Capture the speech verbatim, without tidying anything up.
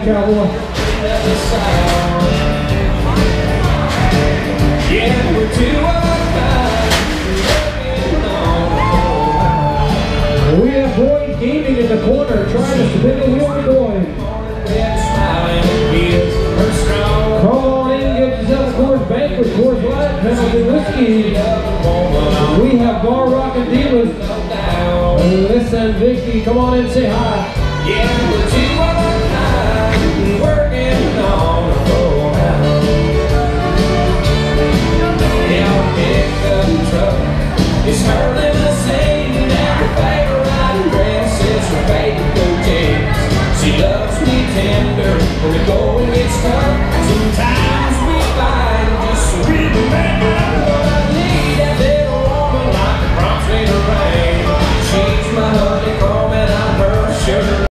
cowboy. Yeah, we're two We have Boyd Gaming in the corner trying to spin the wheel to Boyd. Come on in, get yourself a Coors Banquet, Coors Light, Penalty Whiskey. We have Bar Rock and Divas. Listen, Vicky, come on in, say hi. Yeah, we're two working on a full house. Yeah, our pickup truck is hurling us in and her favorite dress is her baby blue jeans. She loves me tender when the going gets tough. Sometimes we fight just so we can make it up. I need that little woman like the prompts in the rain. She's my honeycomb and I'm her sugar.